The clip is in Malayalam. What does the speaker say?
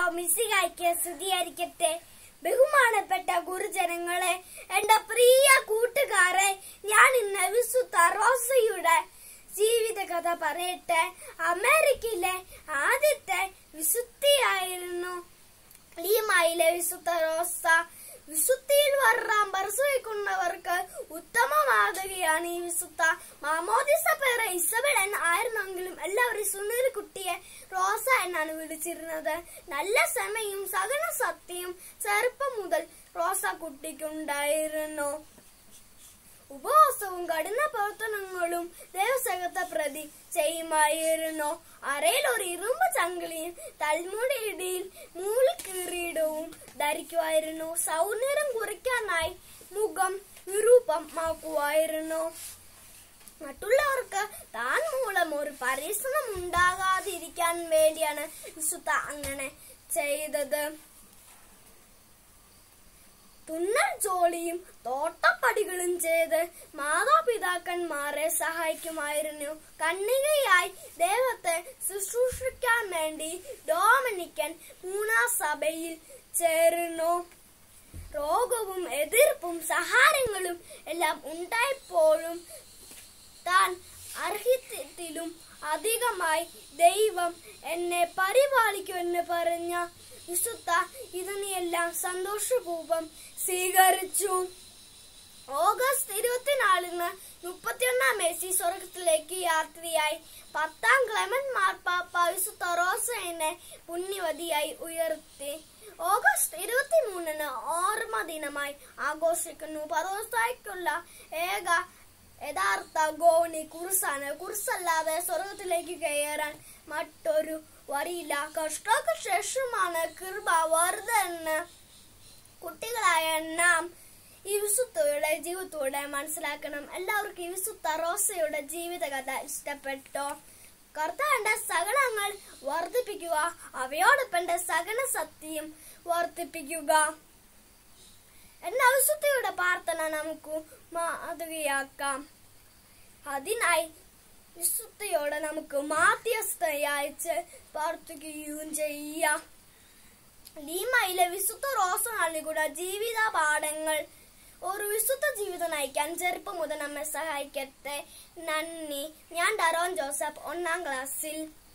മിശിഹായ്ക്ക് സ്തുതിയായിരിക്കട്ടെ. ബഹുമാനപ്പെട്ട ഗുരുജനങ്ങളെ, എന്റെ പ്രിയ കൂട്ടുകാരെ, ഞാൻ ഇന്ന് വിശുദ്ധ റോസയുടെ ജീവിതകഥ പറയട്ടെ. അമേരിക്കയിലെ ആദ്യത്തെ വിശുദ്ധിയായിരുന്നു ലീമയിലെ വിശുദ്ധ റോസ. വിശുദ്ധിയിൽ വരാൻ പരിശ്രമിക്കുന്നവർക്ക് ഉത്തമ മാതൃകയാണ് ഈ വിശുദ്ധ. മാമോദിസ പേര് ഇസബെൽ ആയിരുന്നെങ്കിലും എല്ലാവരും സുനീർ കുട്ടിയെ റോസ എന്നാണ് വിളിച്ചിരുന്നത്. നല്ല സമയം സകല സത്യവും ചെറുപ്പം മുതൽ റോസ കുട്ടിക്കുണ്ടായിരുന്നു. ഉപവാസവും കഠിന പ്രവർത്തനങ്ങളും ദൈവസേവത്തെ പ്രതി ചെയ്യുമായിരുന്നു. അരയിൽ ഒരു ഇരുമ്പ് ചങ്കിളിയും തലമുടിയിടയിൽ മൂലക്കിരീടവും ധരിക്കുമായിരുന്നു. സൗന്ദര്യം കുറിക്കാനായി മുഖം വിരൂപമാക്കുമായിരുന്നു. മറ്റുള്ളവർക്ക് താൻ മൂലം ഒരു പരിശ്രമം ഉണ്ടാകാതിരിക്കാൻ വേണ്ടിയാണ് വിശുദ്ധ അങ്ങനെ ചെയ്തത്. തുന്നൽ ജോലിയും തോട്ടപ്പടികളും ചെയ്ത് മാതാപിതാക്കന്മാരെ സഹായിക്കുമായിരുന്നു. കന്യകയായി ദൈവത്തെ ശുശ്രൂഷിക്കാൻ വേണ്ടി ഡൊമിനിക്കൻ മൂന്നാം സഭയിൽ ചേർന്നു. രോഗവും എതിർപ്പും സഹാരങ്ങളും എല്ലാം ഉണ്ടായപ്പോഴും താൻ അർഹിത്യത്തിലും അധികമായി ദൈവം എന്നെ പരിപാലിക്കുമെന്ന് പറഞ്ഞ വിശുദ്ധ ഇതിനെയെല്ലാം സന്തോഷപൂർവ്വം സ്വീകരിച്ചു. ഓഗസ്റ്റ് 24 31 സ്വർഗത്തിലേക്ക് യാത്രയായി. 10ാം ക്ലെമന്റ് മാർപ്പാപ്പ വിശുദ്ധ റോസയെ പുണ്യവതിയായി ഉയർത്തി. ഓഗസ്റ്റ് 23 ഓർമ്മ ദിനമായി ആഘോഷിക്കുന്നു. പരോസായ്ക്കുള്ള ഏക യഥാർത്ഥ ഗോണി കുറിസാണ്. കുറിസല്ലാതെ സ്വർഗത്തിലേക്ക് കയറാൻ മറ്റൊരു വരിയില്ല. കഷ്ടങ്ങൾക്ക് ശേഷമാണ് കൃപ വരുന്നതെന്ന് കുട്ടികളായ നാം ഈ വിശുദ്ധയുടെ ജീവിതത്തോടെ മനസ്സിലാക്കണം. എല്ലാവർക്കും ഈ വിശുദ്ധ റോസയുടെ ജീവിതകഥ ഇഷ്ടപ്പെട്ടോ? കർത്താവിന്റെ സകലങ്ങൾ വർദ്ധിപ്പിക്കുക, അവയോടൊപ്പം സകല സത്യം വർദ്ധിപ്പിക്കുക എന്ന വിശുദ്ധയുടെ പ്രാർത്ഥന നമുക്ക് മാതൃകയാക്കാം. അതിനായി വിശുദ്ധയോടെ നമുക്ക് മാധ്യസ്ഥയച്ച് പ്രാർത്ഥിക്കുകയും ചെയ്യാം. ലീമയിലെ വിശുദ്ധ റോസ നൽകുന്ന ജീവിത പാഠങ്ങൾ ഒരു വിശുദ്ധ ജീവിതം നയിക്കാൻ ചെറുപ്പം മുതൽ നമ്മെ സഹായിക്കട്ടെ. നന്ദി. ഞാൻ ഡറോൻ ജോസഫ്, 1ാം ക്ലാസ്സിൽ.